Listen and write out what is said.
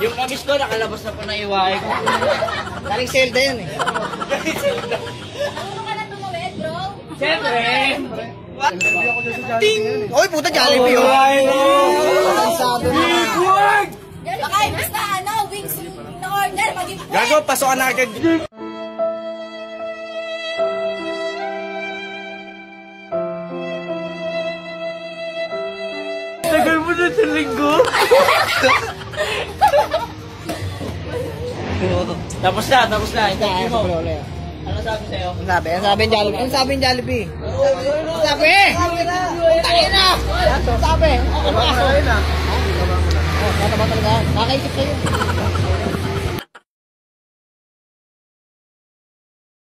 Yung kamis ko, nakalabas na po na iwahe ko. Galing Zelda yun eh. Ano ka na tumawid, bro? Siyempre! Ting! Oy, puta, Jollibee yun. Kansado na. Baka imbis na ano, wings na order, maging Gago, pasokan na agad. Tagal mo na sa linggo. Tapos na. Interview mo. Ano sabi sa'yo? Ano sabi? Ano sabi yung Jollibee? Ano sabi yung Jollibee? Ano sabi? Tayo na! Ano sabi? Ano sabi? Mataba talaga. Nakaisip kayo.